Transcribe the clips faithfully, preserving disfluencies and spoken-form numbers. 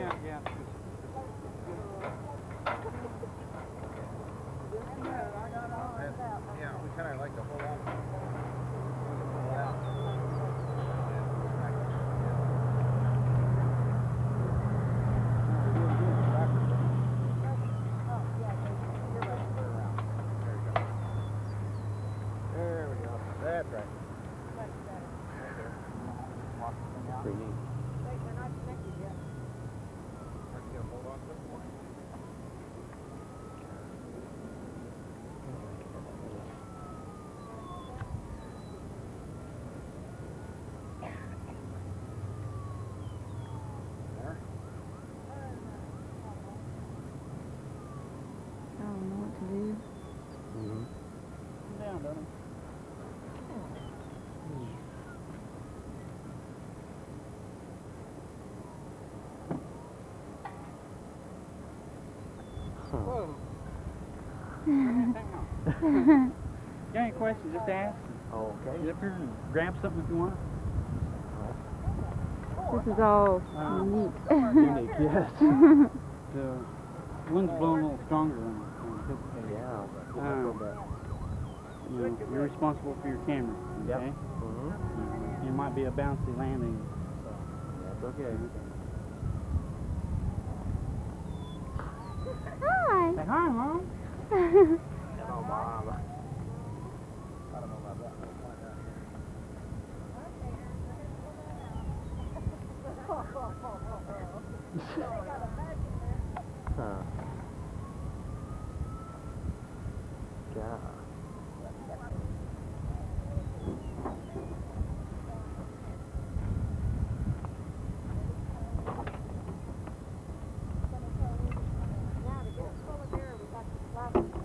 Yeah, yeah. Yeah, we kind of like to hold on. There we go. That's right. Pretty neat. Wait, we're not connected yet. Are you gonna hold on to it? I don't know what to do. Mm-hmm. Come down, darling. Whoa. Hang on. Got any questions, just ask. Okay. Get up here and grab something if you want. This is all Uh, unique. Unique, yes. The wind's blowing a little stronger than anticipated. Yeah. Um, you know, you're responsible for your camera, Yep. okay? Mm-hmm. Uh, it might be a bouncy landing, so. That's okay. Hi. Say hi, Mom. Hello, Mom. I don't know about that. We'll find out. Huh. Yeah. Now, to get it full of air, we got to slap it.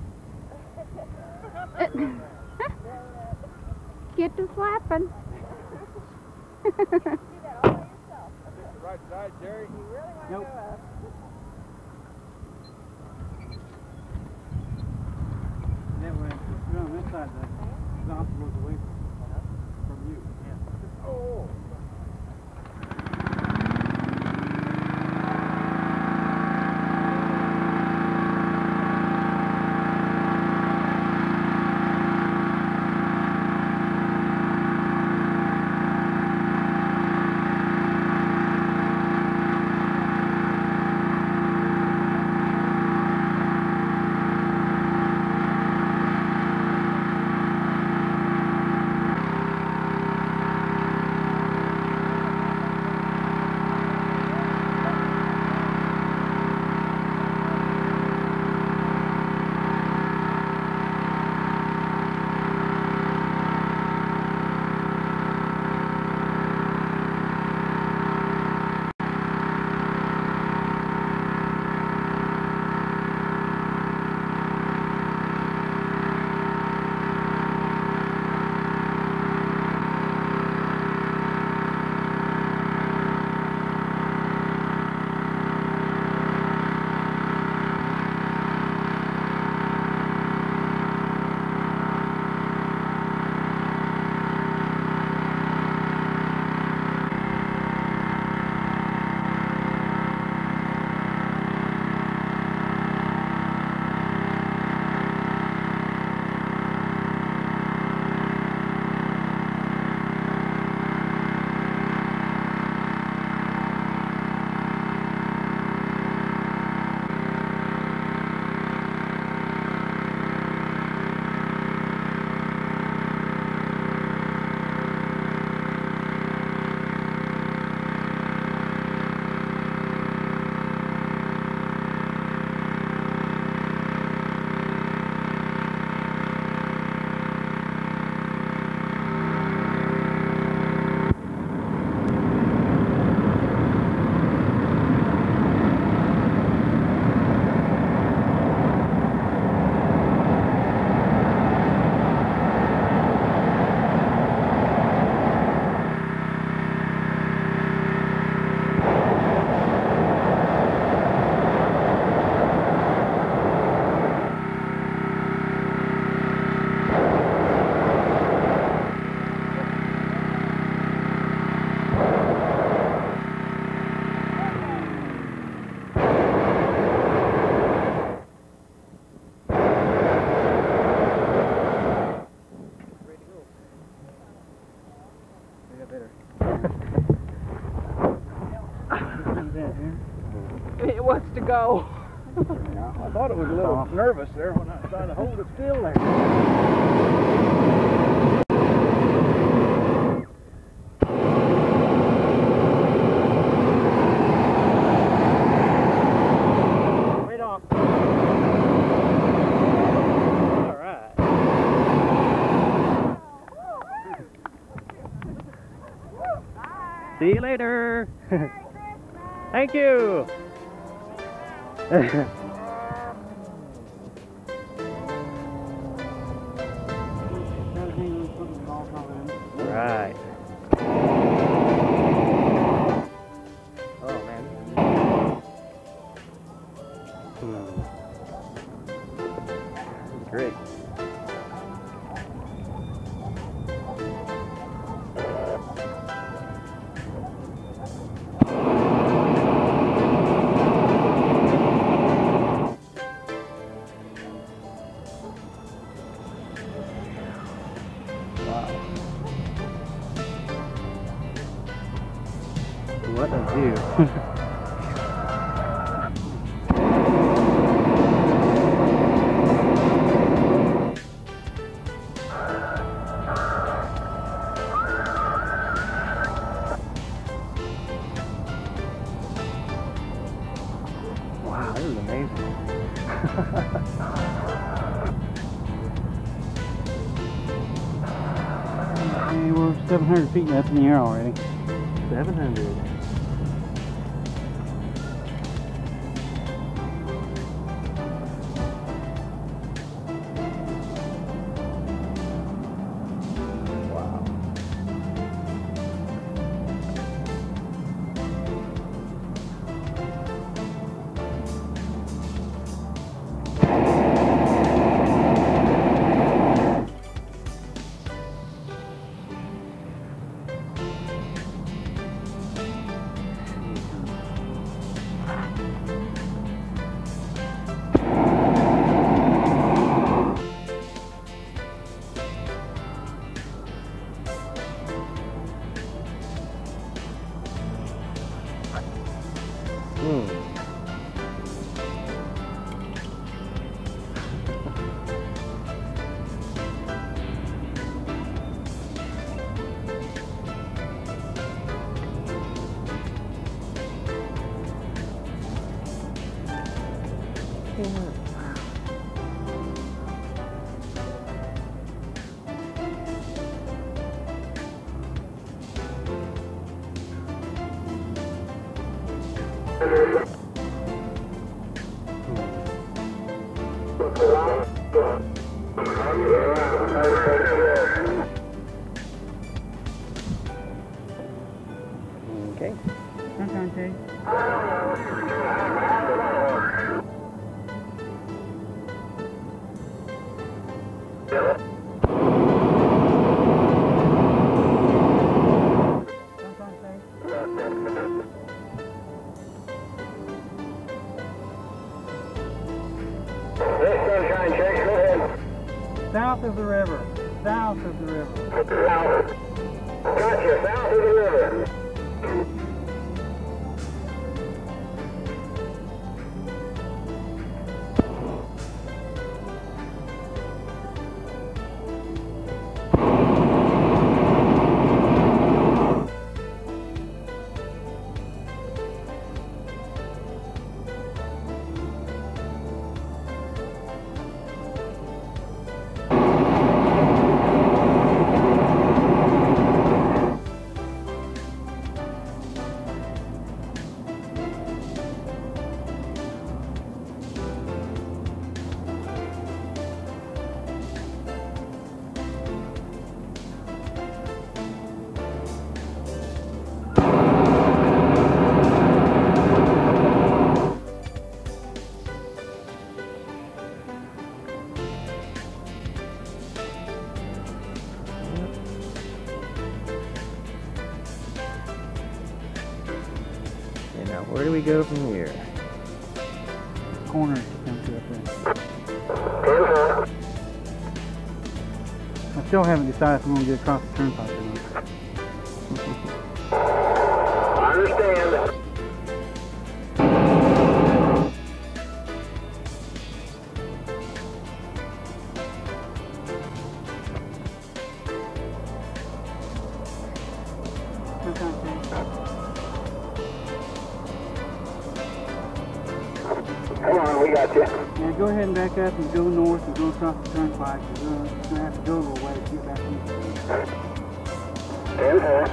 Get to flapping. You do that all by yourself. Pick the right side, Jerry. You really want to Nope. go up. That way, if you're on this side, the exhaust goes away from, from you. Yeah. Oh. It wants to go. Yeah, I thought it was a little nervous there when I was trying to hold it still there. Right off. All right. See you later. Thank you. Right. Oh man. Hmm. Great. What a view. Wow, this is amazing. Hey, we're seven hundred feet up in the air already. seven hundred. Hmm. Okay. Sometimes, Jay. South of the river. South of the river. South. Gotcha, south of the river. And now where do we go from here? Corner to come to up there. I still haven't decided if I'm going to get across the turnpike or not. Come on, we got you. Yeah, go ahead and back up and go north and go across the turnpike. You're gonna, you're gonna have to go a little way to get back east. ten four.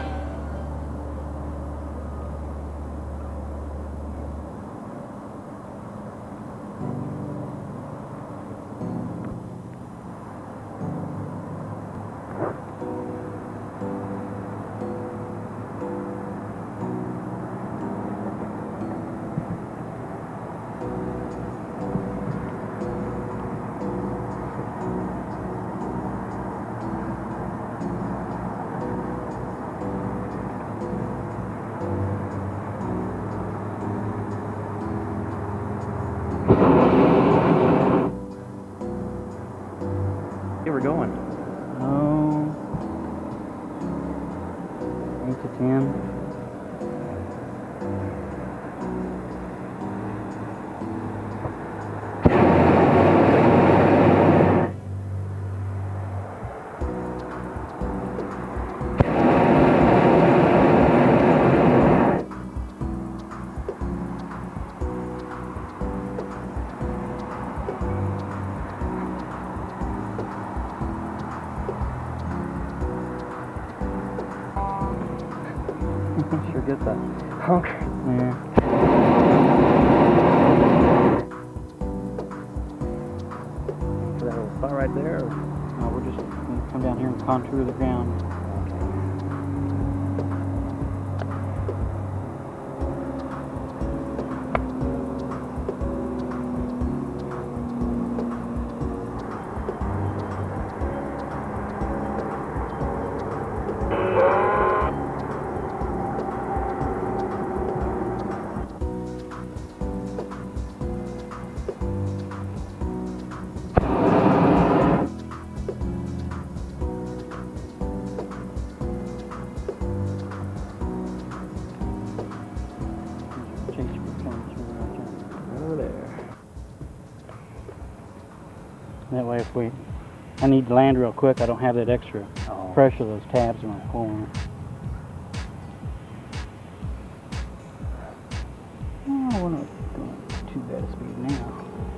Here we're going. Oh, eight to ten. Sure get that honk. Yeah. For that little spot right there. Or? No, we're just gonna come down here and contour the ground. Over there. That way, if we, I need to land real quick, I don't have that extra Oh. pressure of those tabs when I pull on it. Oh, we're not going too bad a speed now.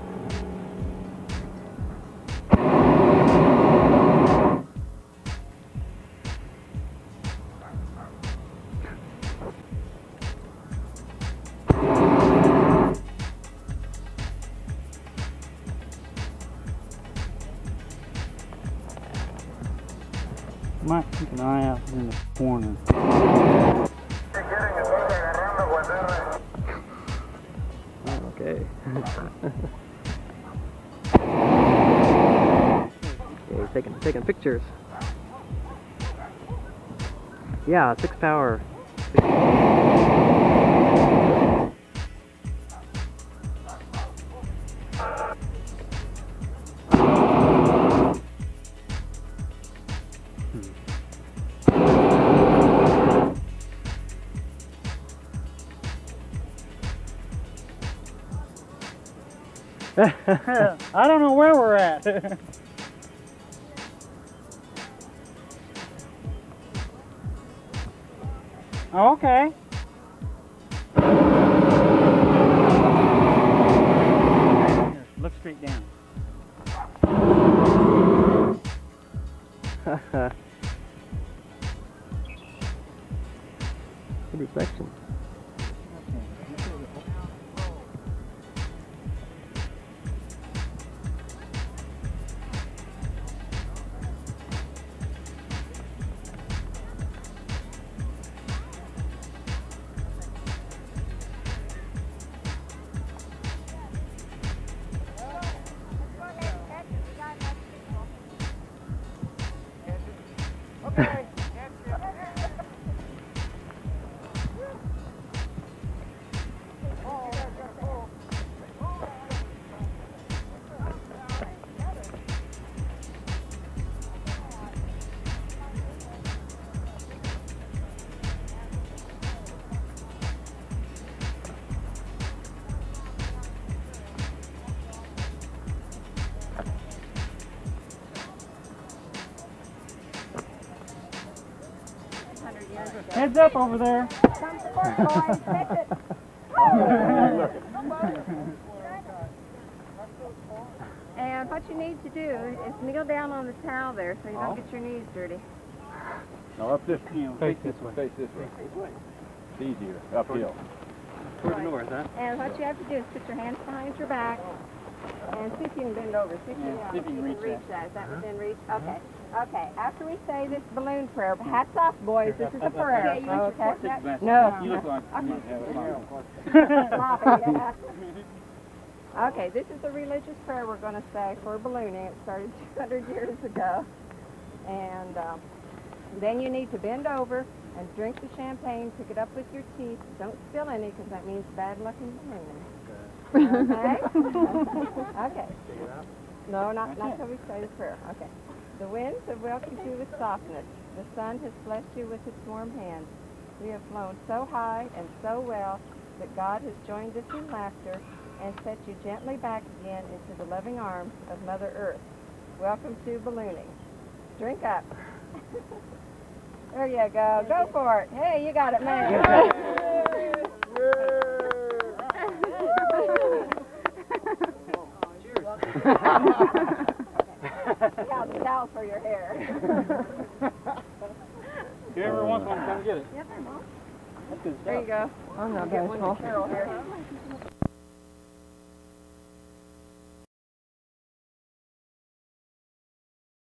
Might keep an eye out in the corner. Okay. Okay, taking taking pictures. Yeah, six power. Six I don't know where we're at. Oh, okay. Here, look straight down. Good reflection. Heads up over there. work, boys. Catch it. And what you need to do is kneel down on the towel there so you don't get your knees dirty. No, up this, Face this way. face this way. It's easier, uphill. Toward the north, huh? And what you have to do is put your hands behind your back and see if you can bend over. See if you, Yeah, uh, see if you can reach reach that. that. Is that within reach? Okay. Okay. After we say this balloon prayer, hats off, boys. This is a prayer. Okay, you Okay. Take the No. You look like you might have a Sloppy, yeah. Okay, this is a religious prayer we're going to say for ballooning. It started two hundred years ago. And um, then you need to bend over and drink the champagne, pick it up with your teeth. Don't spill any because that means bad luck in ballooning. Okay? Okay. No, not, not till we say the prayer. Okay. The winds have welcomed you with softness. The sun has blessed you with its warm hands. We have flown so high and so well that God has joined us in laughter and set you gently back again into the loving arms of Mother Earth. Welcome to ballooning. Drink up. There you go. Go for it. Hey, you got it, man. You got the towel for your hair. If you ever want one, come get it. Yep. That's good There you stuff. go. I'm not getting one. Carol here.